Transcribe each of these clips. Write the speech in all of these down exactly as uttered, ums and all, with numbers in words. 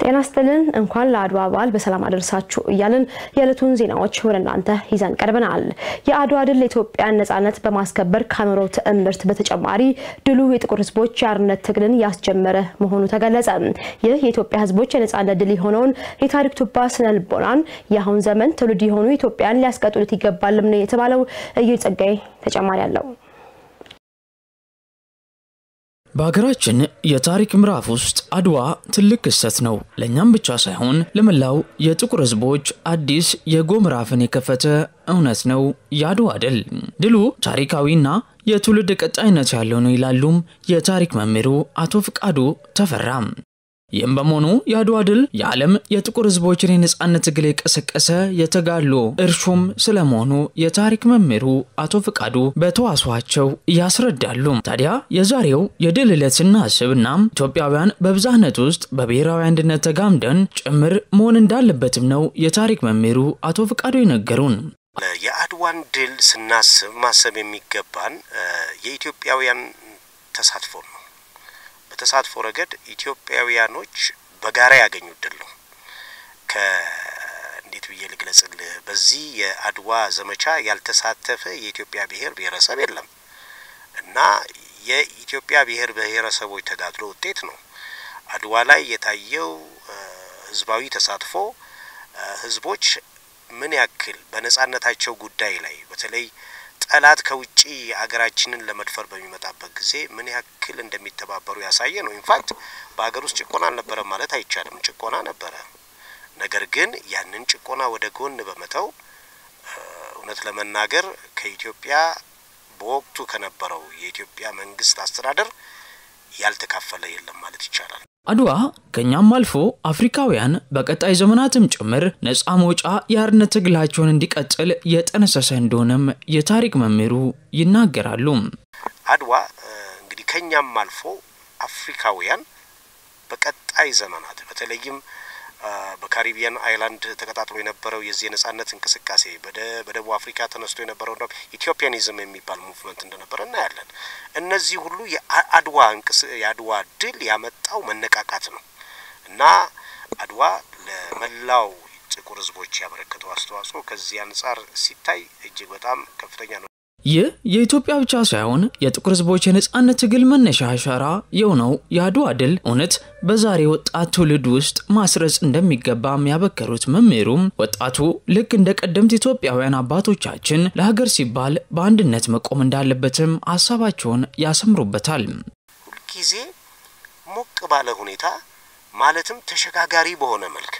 ጤና ይስጥልን እንኳን ለአድዋ በዓል በሰላም አደረሳችሁ እያልን የዕለቱን ዜናዎች ወደ እናንተ ይዘን ቀርበናል። የአድዋ ድል ለኢትዮጵያ ነጻነት በማስከበር ካኖረው ትዕምርት በተጨማሪ ድሉ የጥቁር ህዝቦች የአርነት ትግልን ያስጀመረ መሆኑ ተገለጸ። ይህ የኢትዮጵያ ህዝቦች የነጻነት ድል የሆነውን የታሪክ ቱባ ስነልቦናን የአሁን ዘመን ትውልድ የሆኑ ኢትዮጵያን ሊያስቀጥሉት ይገባልም ነው የተባለው። እየጸጋይ ተጨማሪ ያለው በአገራችን የታሪክ ምዕራፍ ውስጥ አድዋ ትልቅ ክስተት ነው። ለኛም ብቻ ሳይሆን ለመላው የጥቁር ህዝቦች አዲስ የጎ ምዕራፍን የከፈተ እውነት ነው። የአድዋ ድል ድሉ ታሪካዊና የትውልድ ቀጣይነት ያለው ነው ይላሉም የታሪክ መምህሩ አቶ ፍቃዱ ተፈራ። ይህም በመሆኑ የአድዋ ድል የዓለም የጥቁር ህዝቦችን የነጻነት ትግል የቀሰቀሰ የተጋድሎ እርሾም ስለመሆኑ የታሪክ መምህሩ አቶ ፍቃዱ በተዋስዋቸው ያስረዳሉ። ታዲያ የዛሬው የድል ዕለት ስናስብና ኢትዮጵያውያን በብዛነት ውስጥ በብሔራዊ አንድነት ተጋምደን ጭምር መሆን እንዳለበትም ነው የታሪክ መምህሩ አቶ ፍቃዱ ይነገሩን። የአድዋን ድል ስናስብ ማሰብ የሚገባን የኢትዮጵያውያን ተሳትፎ ነው። በተሳትፎ ረገድ ኢትዮጵያውያኖች በጋራ ያገኙት ድል ነው። ከእንዴት ብዬ ልግለጽልህ? በዚህ የአድዋ ዘመቻ ያልተሳተፈ የኢትዮጵያ ብሔር ብሔረሰብ የለም እና የኢትዮጵያ ብሔር ብሔረሰቦች ተጋድሎ ውጤት ነው። አድዋ ላይ የታየው ህዝባዊ ተሳትፎ ህዝቦች ምን ያክል በነጻነታቸው ጉዳይ ላይ በተለይ ጠላት ከውጪ አገራችንን ለመድፈር በሚመጣበት ጊዜ ምን ያክል እንደሚተባበሩ ያሳየ ነው። ኢንፋክት በአገር ውስጥ ጭቆና አልነበረ ማለት አይቻልም፣ ጭቆና ነበረ። ነገር ግን ያንን ጭቆና ወደ ጎን በመተው እውነት ለመናገር ከኢትዮጵያ በወቅቱ ከነበረው የኢትዮጵያ መንግስት አስተዳደር ያልተካፈለ የለም ማለት ይቻላል። አድዋ ከኛም አልፎ አፍሪካውያን በቀጣይ ዘመናትም ጭምር ነፃ መውጫ የአርነት ትግላቸውን እንዲቀጥል የጠነሰሰ እንደሆነም የታሪክ መምህሩ ይናገራሉ። አድዋ እንግዲህ ከኛም አልፎ አፍሪካውያን በቀጣይ ዘመናት በተለይም በካሪቢያን አይላንድ ተከታትሎ የነበረው የዚህ ነጻነት እንቅስቃሴ በደቡብ አፍሪካ ተነስቶ የነበረው ነው ኢትዮጵያኒዝም የሚባል ሙቭመንት እንደነበረ እናያለን። እነዚህ ሁሉ የአድዋ እንቅስቃሴ የአድዋ ድል ያመጣው መነቃቃት ነው እና አድዋ ለመላው ጥቁር ህዝቦች ያበረከተው አስተዋጽኦ ከዚህ አንፃር ሲታይ እጅግ በጣም ከፍተኛ ነው። ይህ የኢትዮጵያ ብቻ ሳይሆን የጥቁር ህዝቦች የነጻነት ትግል መነሻ አሻራ የሆነው የአድዋ ድል እውነት በዛሬ ወጣት ትውልድ ውስጥ ማስረጽ እንደሚገባም ያበከሩት መምህሩም ወጣቱ ልክ እንደ ቀደምት ኢትዮጵያውያን አባቶቻችን ለሀገር ሲባል በአንድነት መቆም እንዳለበትም ሐሳባቸውን ያሰምሩበታል። ሁልጊዜ ሞቅ ባለ ሁኔታ ማለትም ተሸጋጋሪ በሆነ መልክ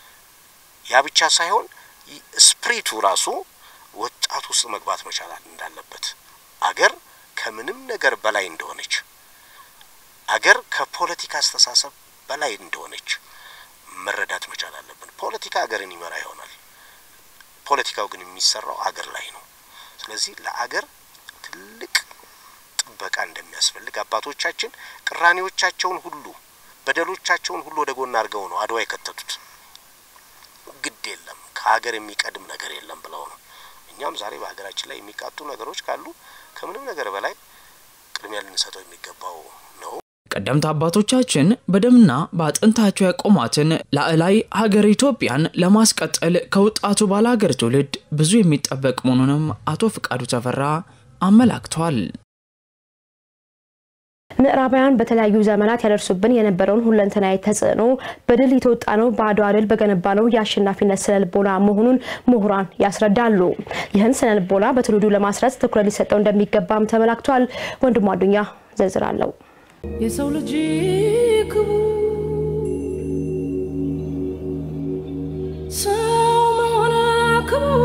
ያ ብቻ ሳይሆን ስፕሪቱ ራሱ ወጣቱ ውስጥ መግባት መቻል እንዳለበት አገር ከምንም ነገር በላይ እንደሆነች አገር ከፖለቲካ አስተሳሰብ በላይ እንደሆነች መረዳት መቻል አለብን። ፖለቲካ አገርን ይመራ ይሆናል፣ ፖለቲካው ግን የሚሰራው አገር ላይ ነው። ስለዚህ ለአገር ትልቅ ጥበቃ እንደሚያስፈልግ አባቶቻችን ቅራኔዎቻቸውን ሁሉ በደሎቻቸውን ሁሉ ወደ ጎን አድርገው ነው አድዋ የከተቱት። ግድ የለም ከሀገር የሚቀድም ነገር የለም ብለው ነው። እኛም ዛሬ በሀገራችን ላይ የሚቃጡ ነገሮች ካሉ ከምንም ነገር በላይ ቅድሚያ ልንሰጠው የሚገባው ነው። ቀደምት አባቶቻችን በደምና በአጥንታቸው ያቆሟትን ለዓላይ ሀገር ኢትዮጵያን ለማስቀጠል ከወጣቱ ባላገር ትውልድ ብዙ የሚጠበቅ መሆኑንም አቶ ፍቃዱ ተፈራ አመላክቷል። ምዕራባውያን በተለያዩ ዘመናት ያደርሱብን የነበረውን ሁለንተናዊ ተጽዕኖ በድል የተወጣነው በአድዋ ድል በገነባነው የአሸናፊነት ስነልቦና መሆኑን ምሁራን ያስረዳሉ። ይህን ስነልቦና በትውልዱ ለማስረጽ ትኩረት ሊሰጠው እንደሚገባም ተመላክቷል። ወንድሙ አዱኛ ዝርዝር አለው። የሰው ልጅ ክቡር ሰው መሆን ክቡር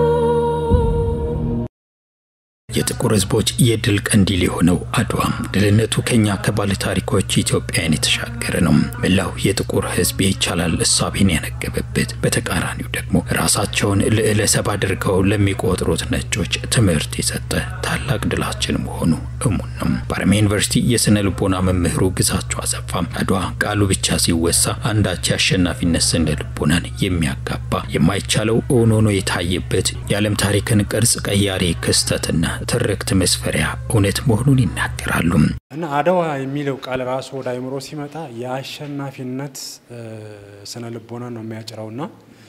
የጥቁር ህዝቦች የድል ቀንዲል የሆነው አድዋ ድልነቱ ከኛ ከባለ ታሪኮች ኢትዮጵያን የተሻገረ ነው። መላው የጥቁር ህዝብ ይቻላል እሳቤን ያነገበበት፣ በተቃራኒው ደግሞ ራሳቸውን ለዕለሰብ አድርገው ለሚቆጥሩት ነጮች ትምህርት የሰጠ ታላቅ ድላችን መሆኑ እሙን ነው። በአርሜን ዩኒቨርሲቲ የስነ ልቦና መምህሩ ግዛቸው አሰፋ አድዋ ቃሉ ብቻ ሲወሳ አንዳች ያሸናፊነት ስነ ልቦናን የሚያጋባ የማይቻለው ሆኖ የታየበት የዓለም ታሪክን ቅርጽ ቀያሪ ክስተትና ትርክት መስፈሪያ እውነት መሆኑን ይናገራሉ። እና አድዋ የሚለው ቃል ራሱ ወደ አይምሮ ሲመጣ የአሸናፊነት ስነ ልቦና ነው የሚያጭረውና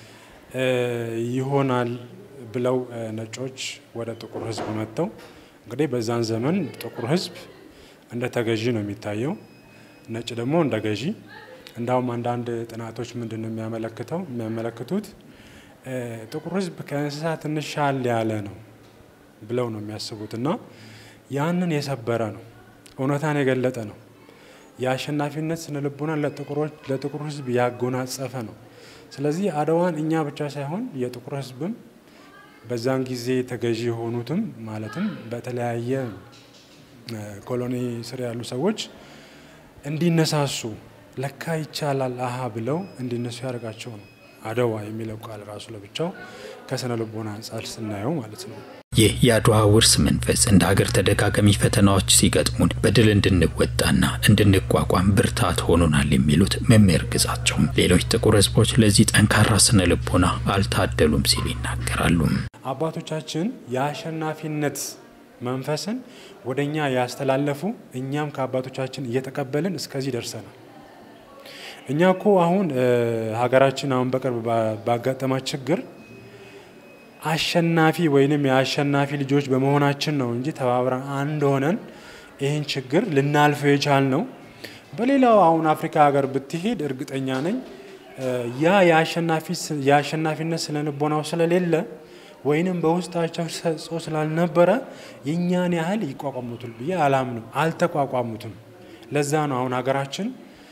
ይሆናል ብለው ነጮች ወደ ጥቁር ህዝብ መጥተው እንግዲህ በዛን ዘመን ጥቁር ህዝብ እንደ ተገዢ ነው የሚታየው ነጭ ደግሞ እንደ ገዢ እንዳውም አንዳንድ ጥናቶች ምንድነው የሚያመለክተው የሚያመለክቱት ጥቁር ህዝብ ከእንስሳ ትንሽ ሻል ያለ ነው ብለው ነው የሚያስቡትና ያንን የሰበረ ነው እውነታን የገለጠ ነው የአሸናፊነት ስነ ልቦና ለጥቁሮች ለጥቁር ህዝብ ያጎናጸፈ ነው ስለዚህ አድዋን እኛ ብቻ ሳይሆን የጥቁር ህዝብም በዛን ጊዜ ተገዢ ሆኑትም ማለትም በተለያየ ኮሎኒ ስር ያሉ ሰዎች እንዲነሳሱ ለካ ይቻላል አሃ ብለው እንዲነሱ ያደርጋቸው ነው አድዋ የሚለው ቃል ራሱ ለብቻው ከስነ ልቦና አንፃር ስናየው ማለት ነው ይህ የአድዋ ውርስ መንፈስ እንደ ሀገር ተደጋጋሚ ፈተናዎች ሲገጥሙን በድል እንድንወጣና እንድንቋቋም ብርታት ሆኖናል የሚሉት መምህር ግዛቸው ሌሎች ጥቁር ህዝቦች ለዚህ ጠንካራ ስነ ልቦና አልታደሉም ሲሉ ይናገራሉ አባቶቻችን የአሸናፊነት መንፈስን ወደኛ ያስተላለፉ እኛም ከአባቶቻችን እየተቀበልን እስከዚህ ደርሰናል እኛኮ አሁን ሀገራችን አሁን በቅርብ ባጋጠማ ችግር አሸናፊ ወይንም የአሸናፊ ልጆች በመሆናችን ነው እንጂ ተባብረን አንድ ሆነን ይሄን ችግር ልናልፈው የቻልነው በሌላው አሁን አፍሪካ ሀገር ብትሄድ እርግጠኛ ነኝ ያ የአሸናፊ የአሸናፊነት ስለነበረው ስለሌለ ወይንም በውስጣቸው ሰጾ ስላልነበረ የኛን ያህል ይቋቋሙታል ብዬ አላምንም አልተቋቋሙትም ለዛ ነው አሁን ሀገራችን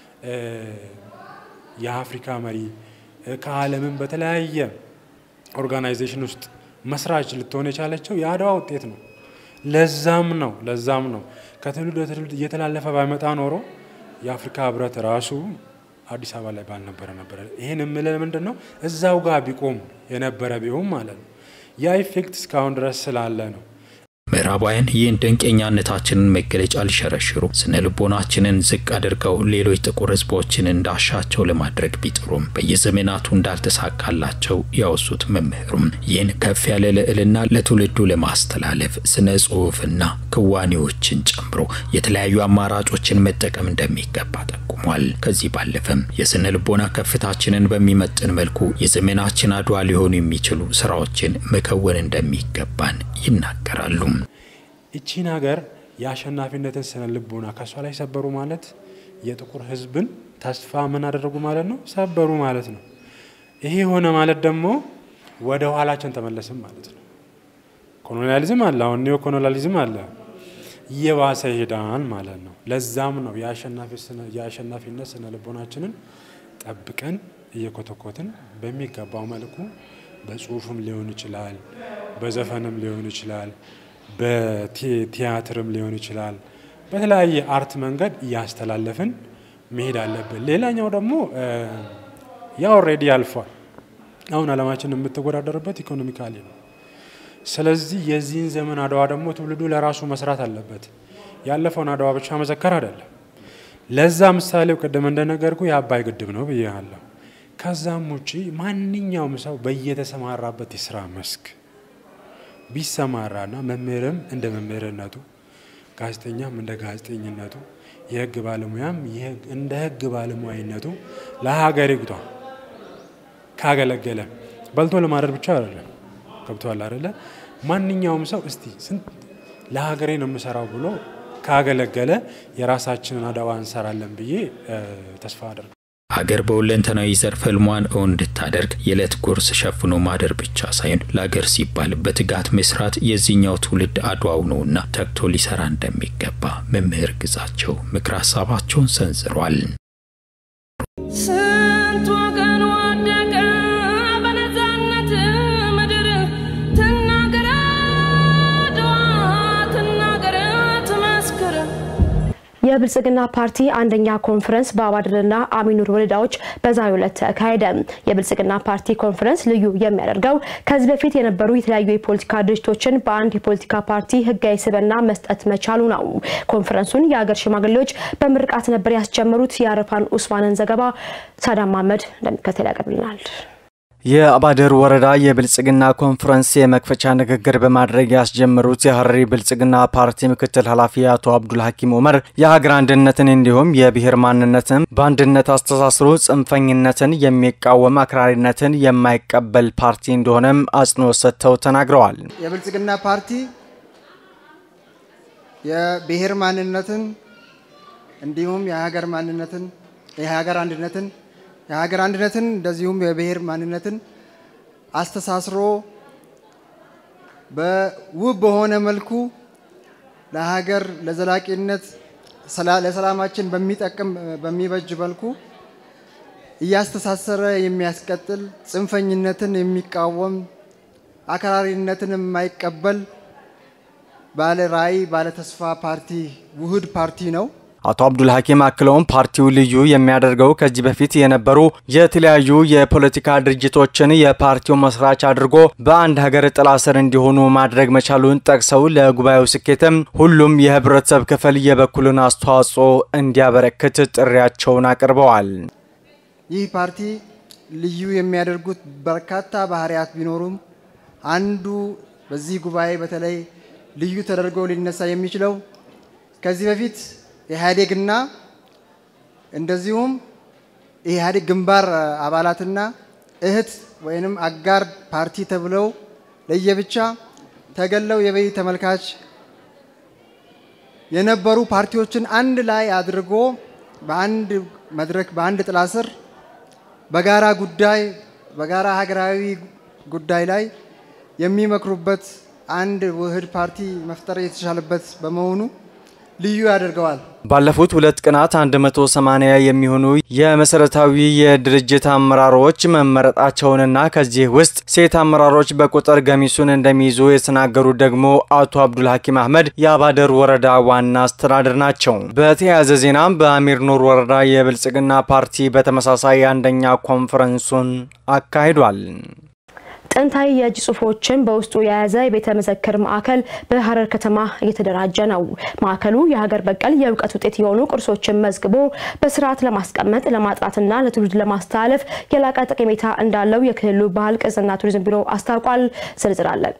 የአፍሪካ መሪ ከዓለምም በተለያየ ኦርጋናይዜሽን ውስጥ መስራች ልትሆን የቻለችው የአድዋ ውጤት ነው ለዛም ነው ለዛም ነው ከትውልድ ወደ ትውልድ እየተላለፈ ባይመጣ ኖሮ የአፍሪካ ህብረት ራሱ አዲስ አበባ ላይ ባልነበረ ነበር ይሄን ምለ ምንድነው እዛው ጋር ቢቆም የነበረ ቢሆን ማለት ነው ያ ኢፌክት እስካሁን ድረስ ስላለ ነው ምዕራባውያን ይህን ድንቅኛነታችንን መገለጫ ሊሸረሽሩ ስነ ልቦናችንን ዝቅ አድርገው ሌሎች ጥቁር ህዝቦችን እንዳሻቸው ለማድረግ ቢጥሩም በየዘመናቱ እንዳልተሳካላቸው ያወሱት መምህሩም ይህን ከፍ ያለ ልዕልና ለትውልዱ ለማስተላለፍ ስነ ጽሑፍና ክዋኔዎችን ጨምሮ የተለያዩ አማራጮችን መጠቀም እንደሚገባ ጠቁሟል ከዚህ ባለፈም የስነ ልቦና ከፍታችንን በሚመጥን መልኩ የዘመናችን አድዋ ሊሆኑ የሚችሉ ስራዎችን መከወን እንደሚገባን ይናገራሉ እቺን ሀገር የአሸናፊነትን ስነ ልቦና ከሷ ላይ ሰበሩ ማለት የጥቁር ህዝብን ተስፋ ምን አደረጉ ማለት ነው ሰበሩ ማለት ነው ይሄ ሆነ ማለት ደግሞ ወደ ኋላችን ተመለስም ማለት ነው ኮሎኒያሊዝም አለ አሁን ኒዮ ኮሎኒያሊዝም አለ የባሰ ሄዳን ማለት ነው ለዛም ነው የአሸናፊነት ስነ ልቦናችንን ጠብቀን እየኮተኮትን በሚገባው መልኩ በጽሁፍም ሊሆን ይችላል በዘፈንም ሊሆን ይችላል በቲያትርም ሊሆን ይችላል በተለያየ አርት መንገድ ያስተላለፈን መሄድ አለበት ሌላኛው ደግሞ ያ ኦሬዲ አልፏል አሁን አለማችን የምትወዳደርበት ኢኮኖሚካሊ ነው ስለዚህ የዚህን ዘመን አድዋ ደግሞ ትውልዱ ለራሱ መስራት አለበት ያለፈውን አድዋ ብቻ መዘከር አይደለም ለዛ ምሳሌው ቀደም እንደነገርኩ የአባይ ግድብ ነው ብያለሁ ከዛም ውጪ ማንኛውም ሰው በየተሰማራበት የሥራ መስክ ቢሰማራና መምህርም እንደ መምህርነቱ ጋዜጠኛም እንደ ጋዜጠኝነቱ የህግ ባለሙያም እንደ ህግ ባለሙያነቱ ለሀገር ይግቷ ካገለገለ በልቶ ለማደር ብቻ አይደለም ከብቷል አይደለ ማንኛውም ሰው እስቲ ስንት ለሀገሬ ነው የምሰራው ብሎ ካገለገለ የራሳችንን አድዋ እንሰራለን ብዬ ተስፋ አደርጋለሁ ሀገር በሁለንተናዊ ዘርፍ ህልሟን እንድታደርግ የዕለት ጉርስ ሸፍኖ ማደር ብቻ ሳይሆን ለሀገር ሲባል በትጋት መስራት የዚህኛው ትውልድ አድዋው ነውና ተግቶ ሊሰራ እንደሚገባ መምህር ግዛቸው ምክር ሀሳባቸውን ሰንዝረዋል ስንት ወገን ወደቀ በነፃነት ምድር ትናገር አድዋ ትናገር ትመስክር የብልጽግና ፓርቲ አንደኛ ኮንፈረንስ በአባድርና አሚኑር ወረዳዎች በዛሬው ዕለት ተካሄደ የብልጽግና ፓርቲ ኮንፈረንስ ልዩ የሚያደርገው ከዚህ በፊት የነበሩ የተለያዩ የፖለቲካ ድርጅቶችን በአንድ የፖለቲካ ፓርቲ ህጋዊ ስብዕና መስጠት መቻሉ ነው ኮንፈረንሱን የሀገር ሽማግሌዎች በምርቃት ነበር ያስጀመሩት የአረፋን ኡስማንን ዘገባ ሳዳም መሐመድ እንደሚከተል ያቀርብልናል የአባደር ወረዳ የብልጽግና ኮንፈረንስ የመክፈቻ ንግግር በማድረግ ያስጀመሩት የሐረሪ ብልጽግና ፓርቲ ምክትል ኃላፊ አቶ አብዱል ሐኪም ዑመር የሀገር አንድነትን እንዲሁም የብሔር ማንነትን በአንድነት አስተሳስሮ ጽንፈኝነትን የሚቃወም አክራሪነትን የማይቀበል ፓርቲ እንደሆነም አጽንኦት ሰጥተው ተናግረዋል። የብልጽግና ፓርቲ የብሔር ማንነትን እንዲሁም የሀገር ማንነትን የሀገር አንድነትን የሀገር አንድነትን እንደዚሁም የብሔር ማንነትን አስተሳስሮ በውብ በሆነ መልኩ ለሀገር ለዘላቂነት ለሰላማችን በሚጠቅም በሚበጅ መልኩ እያስተሳሰረ የሚያስቀጥል ጽንፈኝነትን የሚቃወም አክራሪነትን የማይቀበል ባለ ራዕይ ባለ ተስፋ ፓርቲ ውህድ ፓርቲ ነው። አቶ አብዱል ሐኪም አክለውም ፓርቲው ልዩ የሚያደርገው ከዚህ በፊት የነበሩ የተለያዩ የፖለቲካ ድርጅቶችን የፓርቲው መስራች አድርጎ በአንድ ሀገር ጥላ ስር እንዲሆኑ ማድረግ መቻሉን ጠቅሰው ለጉባኤው ስኬትም ሁሉም የህብረተሰብ ክፍል የበኩሉን አስተዋጽኦ እንዲያበረክት ጥሪያቸውን አቅርበዋል። ይህ ፓርቲ ልዩ የሚያደርጉት በርካታ ባህሪያት ቢኖሩም አንዱ በዚህ ጉባኤ በተለይ ልዩ ተደርጎ ሊነሳ የሚችለው ከዚህ በፊት ኢህአዴግና እንደዚሁም ኢህአዴግ ግንባር አባላትና እህት ወይንም አጋር ፓርቲ ተብለው ለየብቻ ተገለው የበይ ተመልካች የነበሩ ፓርቲዎችን አንድ ላይ አድርጎ በአንድ መድረክ በአንድ ጥላ ስር በጋራ ጉዳይ በጋራ ሀገራዊ ጉዳይ ላይ የሚመክሩበት አንድ ውህድ ፓርቲ መፍጠር የተቻለበት በመሆኑ ልዩ ያደርገዋል። ባለፉት ሁለት ቀናት አንድ መቶ ሰማንያ የሚሆኑ የመሰረታዊ የድርጅት አመራሮች መመረጣቸውንና ከዚህ ውስጥ ሴት አመራሮች በቁጥር ገሚሱን እንደሚይዙ የተናገሩት ደግሞ አቶ አብዱል ሐኪም አህመድ የአባደር ወረዳ ዋና አስተዳዳሪ ናቸው። በተያያዘ ዜናም በአሚር ኑር ወረዳ የብልጽግና ፓርቲ በተመሳሳይ አንደኛ ኮንፈረንሱን አካሂዷል። ጥንታዊ የእጅ ጽሁፎችን በውስጡ የያዘ የቤተ መዘክር ማዕከል በሐረር ከተማ እየተደራጀ ነው። ማዕከሉ የሀገር በቀል የእውቀት ውጤት የሆኑ ቅርሶችን መዝግቦ በስርዓት ለማስቀመጥ ለማጥራትና ለትውልድ ለማስተላለፍ የላቀ ጠቀሜታ እንዳለው የክልሉ ባህል ቅርስና ቱሪዝም ቢሮ አስታውቋል። ዝርዝር አለን።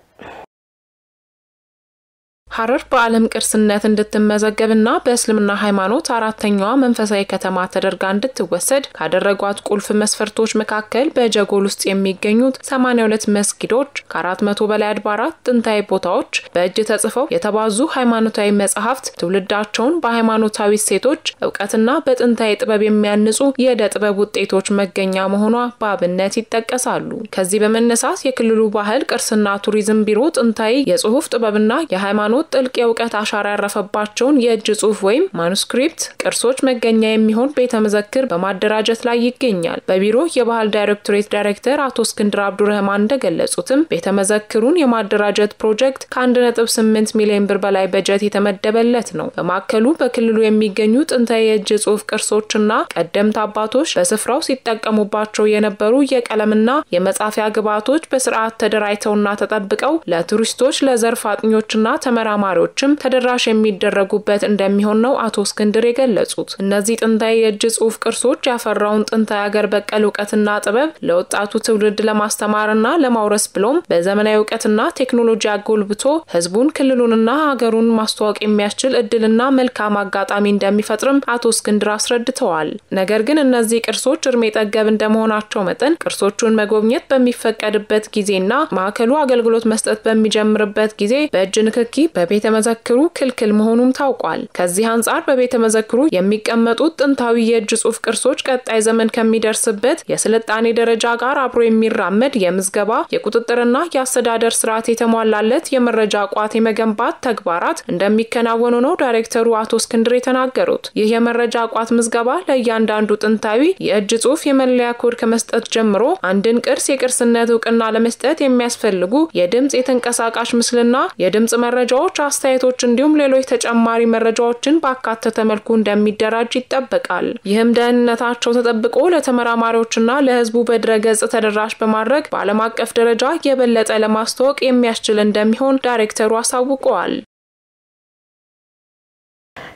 ሐረር በዓለም ቅርስነት እንድትመዘገብና በእስልምና ሃይማኖት አራተኛዋ መንፈሳዊ ከተማ ተደርጋ እንድትወሰድ ካደረጓት ቁልፍ መስፈርቶች መካከል በጀጎል ውስጥ የሚገኙት ሰማንያ ሁለት መስጊዶች፣ ከአራት መቶ በላይ አድባራት፣ ጥንታዊ ቦታዎች፣ በእጅ ተጽፈው የተባዙ ሃይማኖታዊ መጻሕፍት፣ ትውልዳቸውን በሃይማኖታዊ ሴቶች ዕውቀትና በጥንታዊ ጥበብ የሚያንጹ የዕደ ጥበብ ውጤቶች መገኛ መሆኗ በአብነት ይጠቀሳሉ። ከዚህ በመነሳት የክልሉ ባህል ቅርስና ቱሪዝም ቢሮ ጥንታዊ የጽሑፍ ጥበብና የሃይማኖት ጥልቅ የእውቀት አሻራ ያረፈባቸውን የእጅ ጽሑፍ ወይም ማኑስክሪፕት ቅርሶች መገኛ የሚሆን ቤተ መዘክር በማደራጀት ላይ ይገኛል። በቢሮ የባህል ዳይሬክቶሬት ዳይሬክተር አቶ እስክንድር አብዱረህማን እንደገለጹትም ቤተ መዘክሩን የማደራጀት ፕሮጀክት ከአንድ ነጥብ ስምንት ሚሊዮን ብር በላይ በጀት የተመደበለት ነው። በማከሉ በክልሉ የሚገኙ ጥንታዊ የእጅ ጽሑፍ ቅርሶችና ቀደምት አባቶች በስፍራው ሲጠቀሙባቸው የነበሩ የቀለምና የመጻፊያ ግብዓቶች በስርዓት ተደራጅተውና ተጠብቀው ለቱሪስቶች ለዘርፍ አጥኞችና ተመራማሪዎችም ተደራሽ የሚደረጉበት እንደሚሆን ነው አቶ እስክንድር የገለጹት። እነዚህ ጥንታዊ የእጅ ጽሑፍ ቅርሶች ያፈራውን ጥንታዊ ሀገር በቀል ዕውቀትና ጥበብ ለወጣቱ ትውልድ ለማስተማርና ለማውረስ ብሎም በዘመናዊ ዕውቀትና ቴክኖሎጂ አጎልብቶ ህዝቡን ክልሉንና ሀገሩን ማስተዋወቅ የሚያስችል እድልና መልካም አጋጣሚ እንደሚፈጥርም አቶ እስክንድር አስረድተዋል። ነገር ግን እነዚህ ቅርሶች እርሜ ጠገብ እንደመሆናቸው መጠን ቅርሶቹን መጎብኘት በሚፈቀድበት ጊዜና ማዕከሉ አገልግሎት መስጠት በሚጀምርበት ጊዜ በእጅ ንክኪ በቤተ መዘክሩ ክልክል መሆኑም ታውቋል። ከዚህ አንጻር በቤተ መዘክሩ የሚቀመጡት ጥንታዊ የእጅ ጽሑፍ ቅርሶች ቀጣይ ዘመን ከሚደርስበት የስልጣኔ ደረጃ ጋር አብሮ የሚራመድ የምዝገባ የቁጥጥርና የአስተዳደር ስርዓት የተሟላለት የመረጃ ቋት የመገንባት ተግባራት እንደሚከናወኑ ነው ዳይሬክተሩ አቶ እስክንድር የተናገሩት። ይህ የመረጃ ቋት ምዝገባ ለእያንዳንዱ ጥንታዊ የእጅ ጽሑፍ የመለያ ኮድ ከመስጠት ጀምሮ አንድን ቅርስ የቅርስነት ዕውቅና ለመስጠት የሚያስፈልጉ የድምጽ የተንቀሳቃሽ ምስልና የድምጽ መረጃዎች አስተያየቶች እንዲሁም ሌሎች ተጨማሪ መረጃዎችን ባካተተ መልኩ እንደሚደራጅ ይጠበቃል። ይህም ደህንነታቸው ተጠብቆ ለተመራማሪዎችና ለህዝቡ በድረገጽ ተደራሽ በማድረግ በዓለም አቀፍ ደረጃ የበለጠ ለማስተዋወቅ የሚያስችል እንደሚሆን ዳይሬክተሩ አሳውቀዋል።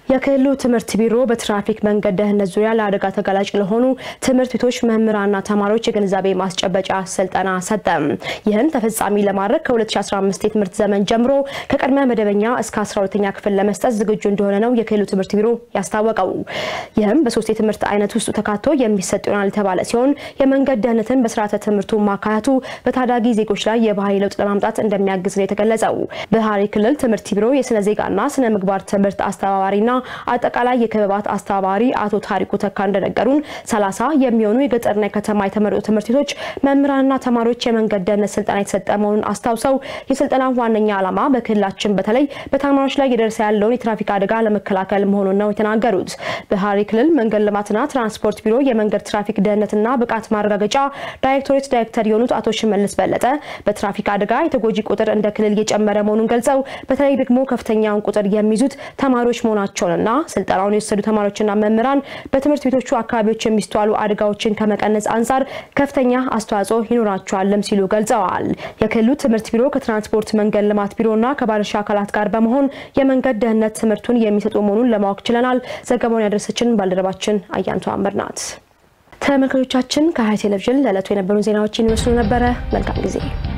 የክልሉ ትምህርት ቢሮ በትራፊክ መንገድ ደህንነት ዙሪያ ለአደጋ ተጋላጭ ለሆኑ ትምህርት ቤቶች መምህራንና ተማሪዎች የግንዛቤ ማስጨበጫ ስልጠና ሰጠ። ይህን ተፈጻሚ ለማድረግ ከ2015 የትምህርት ዘመን ጀምሮ ከቀድመ መደበኛ እስከ አስራ ሁለተኛ ክፍል ለመስጠት ዝግጁ እንደሆነ ነው የክልሉ ትምህርት ቢሮ ያስታወቀው። ይህም በሶስት የትምህርት አይነት ውስጥ ተካቶ የሚሰጥ ይሆናል የተባለ ሲሆን የመንገድ ደህንነትን በስርዓተ ትምህርቱ ማካተቱ በታዳጊ ዜጎች ላይ የባህሪ ለውጥ ለማምጣት እንደሚያግዝ ነው የተገለጸው። በሐረሪ ክልል ትምህርት ቢሮ የስነ ዜጋና ስነ ምግባር ትምህርት አስተባባሪና አጠቃላይ የክበባት አስተባባሪ አቶ ታሪኩ ተካ እንደነገሩን ሰላሳ የሚሆኑ የገጠርና የከተማ የተመረጡ ትምህርት ቤቶች መምህራንና ተማሪዎች የመንገድ ደህንነት ስልጠና የተሰጠ መሆኑን አስታውሰው የስልጠናው ዋነኛ ዓላማ በክልላችን በተለይ በተማሪዎች ላይ የደረሰ ያለውን የትራፊክ አደጋ ለመከላከል መሆኑን ነው የተናገሩት። በሐረሪ ክልል መንገድ ልማትና ትራንስፖርት ቢሮ የመንገድ ትራፊክ ደህንነትና ብቃት ማረጋገጫ ዳይሬክቶሬት ዳይሬክተር የሆኑት አቶ ሽመልስ በለጠ በትራፊክ አደጋ የተጎጂ ቁጥር እንደ ክልል እየጨመረ መሆኑን ገልጸው በተለይ ደግሞ ከፍተኛውን ቁጥር የሚይዙት ተማሪዎች መሆናቸውንና ስልጠናውን የወሰዱ ተማሪዎችና መምህራን በትምህርት ቤቶቹ አካባቢዎች የሚስተዋሉ አደጋዎችን ከመቀነስ አንፃር ከፍተኛ አስተዋጽኦ ይኖራቸዋልም ሲሉ ገልጸዋል። የክልሉ ትምህርት ቢሮ ከትራንስፖርት መንገድ ልማት ቢሮና ከባለድርሻ አካላት ጋር በመሆን የመንገድ ደህንነት ትምህርቱን የሚሰጡ መሆኑን ለማወቅ ችለናል። ዘገባውን ያደረሰችን ባልደረባችን አያንቱ አምር ናት። ተመልካቾቻችን ከሐረሪ ቴሌቪዥን ለዕለቱ የነበሩ ዜናዎችን ይመስሉ ነበረ። መልካም ጊዜ